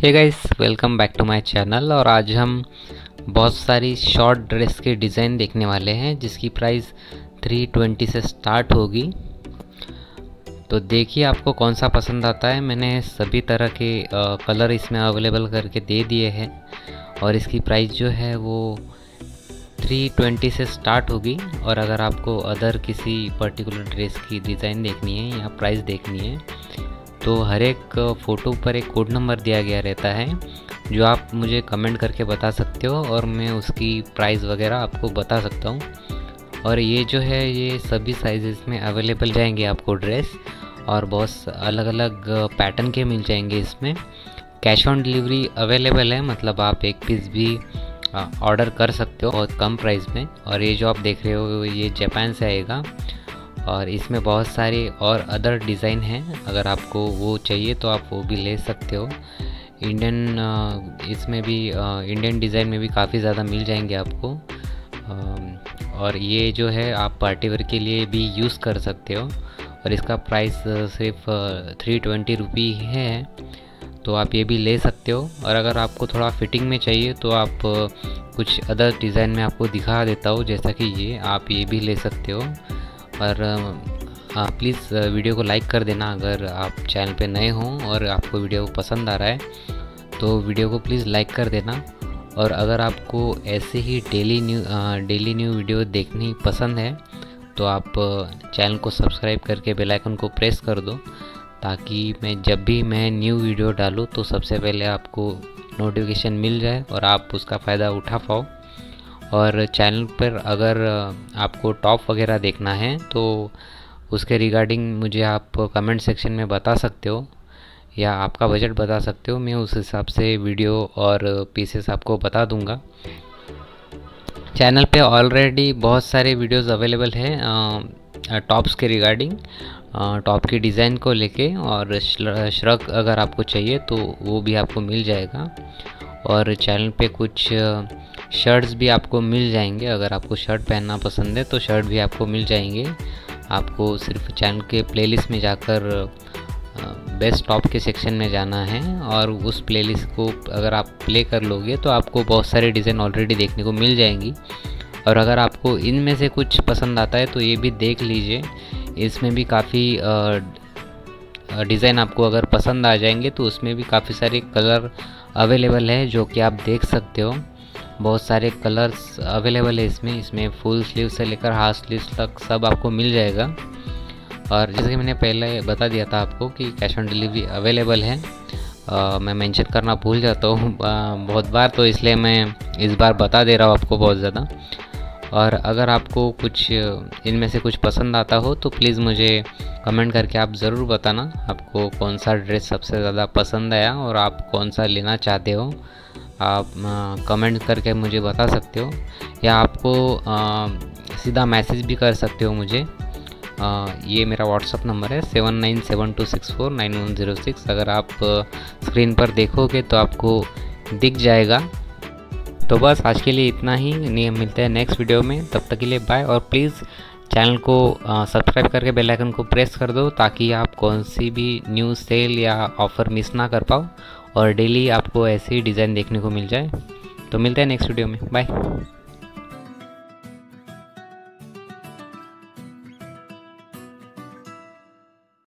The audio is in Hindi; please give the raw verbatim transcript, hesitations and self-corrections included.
Hey guys, welcome back to my channel. और आज हम बहुत सारी शॉर्ट ड्रेस के डिज़ाइन देखने वाले हैं जिसकी प्राइस थ्री ट्वेंटी से स्टार्ट होगी। तो देखिए आपको कौन सा पसंद आता है। मैंने सभी तरह के आ, कलर इसमें अवेलेबल करके दे दिए हैं और इसकी प्राइस जो है वो थ्री ट्वेंटी से स्टार्ट होगी। और अगर आपको अदर किसी पर्टिकुलर ड्रेस की डिज़ाइन देखनी है या प्राइस देखनी है तो हर एक फ़ोटो पर एक कोड नंबर दिया गया रहता है जो आप मुझे कमेंट करके बता सकते हो और मैं उसकी प्राइस वगैरह आपको बता सकता हूँ। और ये जो है ये सभी साइज़ में अवेलेबल जाएंगे आपको ड्रेस, और बहुत अलग अलग पैटर्न के मिल जाएंगे इसमें। कैश ऑन डिलीवरी अवेलेबल है, मतलब आप एक पीस भी ऑर्डर कर सकते हो बहुत कम प्राइस में। और ये जो आप देख रहे हो ये जापान से आएगा और इसमें बहुत सारे और अदर डिज़ाइन हैं। अगर आपको वो चाहिए तो आप वो भी ले सकते हो। इंडियन इसमें भी इंडियन डिज़ाइन में भी काफ़ी ज़्यादा मिल जाएंगे आपको। और ये जो है आप पार्टी वेयर के लिए भी यूज़ कर सकते हो और इसका प्राइस सिर्फ थ्री ट्वेंटी रुपी है, तो आप ये भी ले सकते हो। और अगर आपको थोड़ा फिटिंग में चाहिए तो आप कुछ अदर डिज़ाइन में आपको दिखा देता हूँ, जैसा कि ये आप ये भी ले सकते हो। और प्लीज़ वीडियो को लाइक कर देना अगर आप चैनल पे नए हों और आपको वीडियो पसंद आ रहा है तो वीडियो को प्लीज़ लाइक कर देना। और अगर आपको ऐसे ही daily new daily new video देखनी पसंद है तो आप चैनल को सब्सक्राइब करके बेल आइकन को प्रेस कर दो, ताकि मैं जब भी मैं न्यू वीडियो डालूँ तो सबसे पहले आपको नोटिफिकेशन मिल जाए और आप उसका फ़ायदा उठा पाओ। और चैनल पर अगर आपको टॉप वगैरह देखना है तो उसके रिगार्डिंग मुझे आप कमेंट सेक्शन में बता सकते हो या आपका बजट बता सकते हो। मैं उस हिसाब से वीडियो और पीसेस आपको बता दूंगा। चैनल पे ऑलरेडी बहुत सारे वीडियोस अवेलेबल हैं टॉप्स के रिगार्डिंग, टॉप की डिज़ाइन को लेके। और श्रग अगर आपको चाहिए तो वो भी आपको मिल जाएगा। और चैनल पे कुछ शर्ट्स भी आपको मिल जाएंगे। अगर आपको शर्ट पहनना पसंद है तो शर्ट भी आपको मिल जाएंगे। आपको सिर्फ चैनल के प्लेलिस्ट में जाकर बेस्ट टॉप के सेक्शन में जाना है और उस प्लेलिस्ट को अगर आप प्ले कर लोगे तो आपको बहुत सारे डिज़ाइन ऑलरेडी देखने को मिल जाएंगी। और अगर आपको इनमें से कुछ पसंद आता है तो ये भी देख लीजिए, इसमें भी काफ़ी डिज़ाइन आपको अगर पसंद आ जाएंगे तो उसमें भी काफ़ी सारे कलर अवेलेबल है जो कि आप देख सकते हो। बहुत सारे कलर्स अवेलेबल है इसमें इसमें फुल स्लीव से लेकर हाफ स्लीव तक सब आपको मिल जाएगा। और जैसे कि मैंने पहले बता दिया था आपको कि कैश ऑन डिलीवरी अवेलेबल है। आ, मैं मेंशन करना भूल जाता हूँ बहुत बार, तो इसलिए मैं इस बार बता दे रहा हूँ आपको बहुत ज़्यादा। और अगर आपको कुछ इनमें से कुछ पसंद आता हो तो प्लीज़ मुझे कमेंट करके आप ज़रूर बताना आपको कौन सा ड्रेस सबसे ज़्यादा पसंद आया और आप कौन सा लेना चाहते हो। आप कमेंट करके मुझे बता सकते हो या आपको आ, सीधा मैसेज भी कर सकते हो मुझे। आ, ये मेरा व्हाट्सअप नंबर है seven nine seven two six four nine one zero six. अगर आप स्क्रीन पर देखोगे तो आपको दिख जाएगा। तो बस आज के लिए इतना ही, नहीं मिलते हैं नेक्स्ट वीडियो में। तब तक के लिए बाय। और प्लीज़ चैनल को सब्सक्राइब करके बेल आइकन को प्रेस कर दो ताकि आप कौन सी भी न्यू सेल या ऑफ़र मिस ना कर पाओ और डेली आपको ऐसे ही डिज़ाइन देखने को मिल जाए। तो मिलते हैं नेक्स्ट वीडियो में, बाय।